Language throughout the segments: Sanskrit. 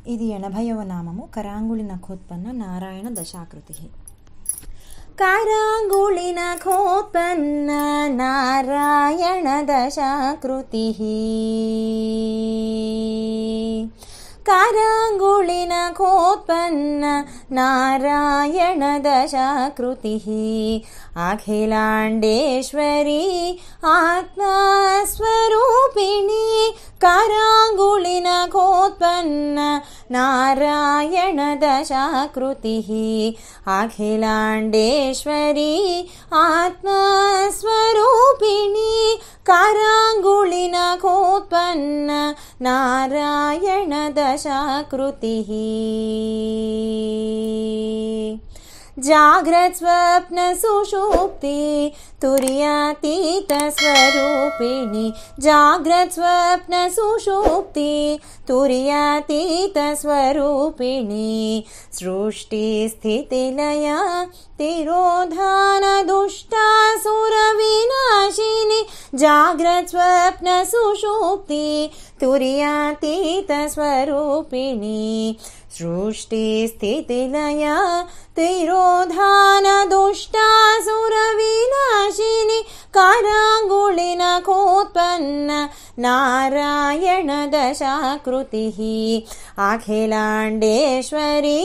ఇది 80వ నామము. కరాంగుళి నఖోత్పన్న నారాయణ దశాకృతి. కరాంగుళి నఖోత్పన్న నారాయణ దశాకృతి. కరాంగుళి నఖోత్పన్న నారాయణ దశాకృతి. అఖిలాండేశ్వరి ఆత్మస్వరూపిణి. కరాంగుళి నఖోత్పన్న నారాయణ దశాకృతి. అఖిలాండేశ్వరి ఆత్మస్వరూపిణి. కరాంగుళి నఖోత్పన్న నారాయణ దశాకృతి. जाग्रत् स्वप्न सुषुप्ति तुर्यातीत स्वरूपिणि. जाग्रत् स्वप्न सुषुप्ति तुर्यातीत स्वरूपिणि. सृष्टि स्थिति लय तिरोधान दुष्टासुर विनाशिनि. जाग्रत् स्वप्न सुषुप्ति तुर्यातीत स्वरूपिणि. सृष्टि स्थिति लय तिरोधान दुष्टासुर विनाशिनि. करांगुळि नखोत्पन्न नारायण दशाकृति. अखिलांडेश्वरी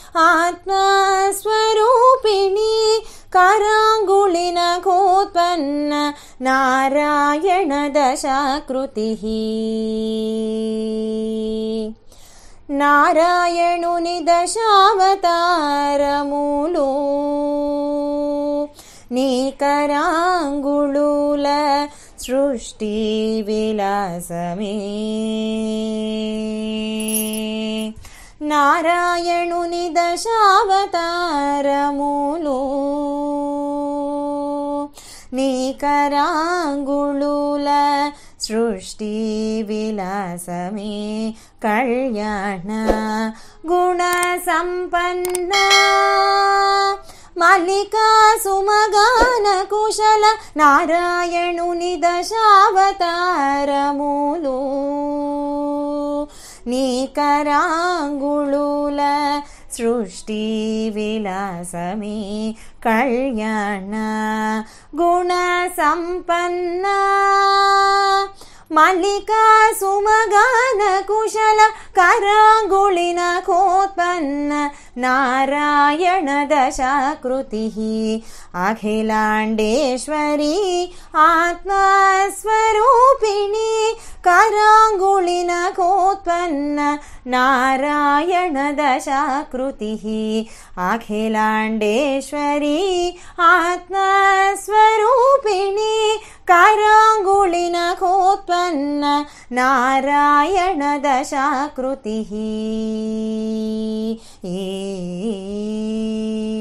आत्मस्वरूपिणी. करांगुळि नखोत्पन्न नारायण दशाकृति. నారాయణుని దశావతారములు నీ కరాంగుళుల సృష్టి విలాసమే. నారాయణుని దశావతారములు నీ కరాంగుళుల सृष्टि विलासमे. कल्याण गुण संपन्न मल्लिका सुमगान कुशल. नारायणुनि दशावतारमुलु नी करांगुळुल सृष्टि विलासमे. कल्याण गुण संपन्न मल्लिका सुमगान कुशल. करांगुळि नखोत्पन्न नारायण दशाकृति. अखिलांडेश्वरी आत्मस्वरूपिणी. करांगुळि नखोत्पन्न नारायण दशाकृति. अखिलांडेश्वरी आत्मस्वरूपिणी. करांगुळि नखोत्पन्न नारायण दशाकृति.